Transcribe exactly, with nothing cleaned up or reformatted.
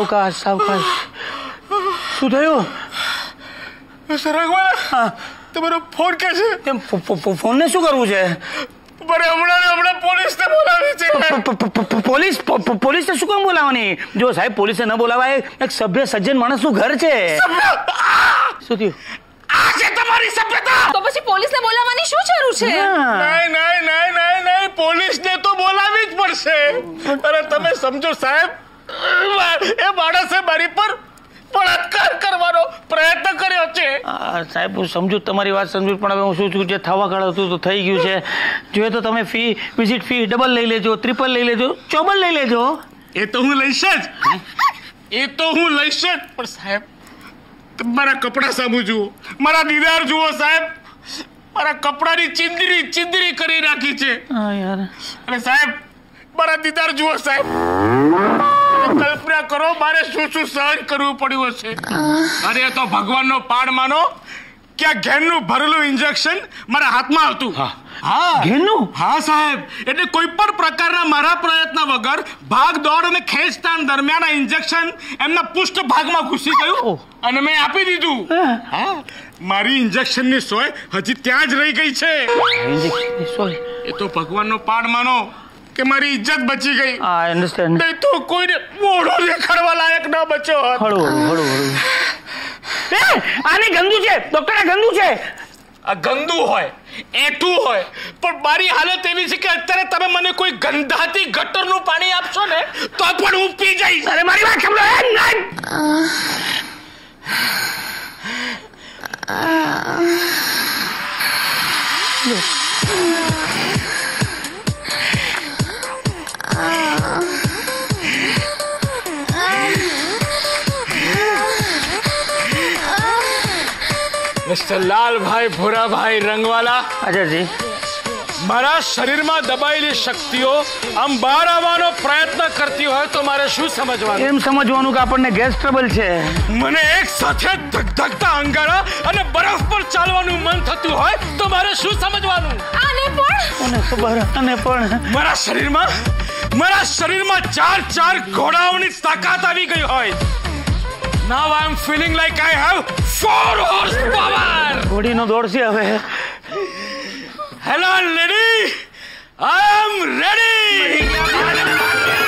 સાવકાશ સાવકાશ શું થયું સરગવા તમારો ફોન કે છે ફોન ને શું કરવું છે બરે હમણાં હમણાં પોલીસ ને બોલાવી છે પોલીસ પોલીસ ને શું કામ બોલાવવાની જો સાહેબ પોલીસ ન બોલાવાય એક સભ્ય સજ્જન માણસનું ઘર છે શું થયું આ છે તમારી સભ્યતા તો પછી પોલીસ ને બોલાવવાની શું જરૂર છે નહીં નહીં નહીં નહીં નહીં પોલીસ ને તો બોલાવી જ પડશે અરે તમે સમજો સાહેબ એ માણસે મારી પર બળાત્કાર કરવાનો પ્રયત્ન કર્યો છે સાહેબ હું સમજુ તમારી વાત સમજુ પણ હવે હું શું છું જે થવા કાળ હતું તો થઈ ગયું છે જોઈએ તો તમે ફી વિઝિટ ફી ડબલ લઈ લેજો ટ્રિપલ લઈ લેજો ચોબલ લઈ લેજો એ તો હું લઈશ જ એ તો હું લઈશ જ પણ સાહેબ મારા કપડા સામુ જુઓ મારા દીદાર જુઓ સાહેબ મારા કપડાની ચિંદરી ચિંદરી કરી રાખી છે હા યાર અને સાહેબ મારા દીદાર જુઓ સાહેબ કલ્પના કરો મારે શું શું સહન કરવું પડ્યું હશે અરે તો ભગવાનનો પાડ માનો કે આ ઘેરનું ભરેલું ઇન્જેક્શન મારા હાથમાં હતું હા ઘેરનું હા સાહેબ એટલે કોઈ પણ પ્રકારના મારા પ્રયત્ન વગર ભાગ દોડ અને ખેંચતાણ દરમિયાન આ ઇન્જેક્શન એમના પુષ્ઠ ભાગમાં ઘૂસી ગયું અને મેં આપી દીધું હા મારી ઇન્જેક્શનની સોય હજી ત્યાં જ રહી ગઈ છે ઇન્જેક્શનની સોય એ તો ભગવાનનો પાડ માનો કે મારી ઇજ્જત બચી ગઈ આઈ અન્ડરસ્ટેન્ડ નહીં તો કોઈને મોઢો દેખાડવા લાયક ન બચ્યો હોત હળવું હળવું હળવું એ આને ગંદુ છે ડોક્ટર આ ગંદુ છે આ ગંદુ હોય એઠું હોય પણ મારી હાલત એવી છે કે અત્યારે તમે મને કોઈ ગંધાતી ગટરનું પાણી આપશો ને તો પણ હું પી જઈશ અરે મારી વાત સાંભળો એ નહીં મિસ્ટર લાલભાઈ ભૂરાભાઈ રંગવાલા આચાર્યજી મારા શરીરમાં દબાયેલી શક્તિઓ આમ બહાર આવવાનો પ્રયત્ન કરતી હોય તો મારે શું સમજવાનું એમ સમજવાનું કે આપણને ગેસ ટ્રબલ છે મને એક સાથે ધગધગતા અંગારા અને બરફ પર ચાલવાનું મન થતું હોય તો મારે શું સમજવાનું આને પણ કોને ખબર આને પણ મારા શરીરમાં મારા શરીરમાં ચાર ચાર ઘોડાઓની તાકાત આવી ગઈ હોય Now I am feeling like I have four horsepower. ઘોડીનો દોડ છે હવે. Hello lady, I am ready.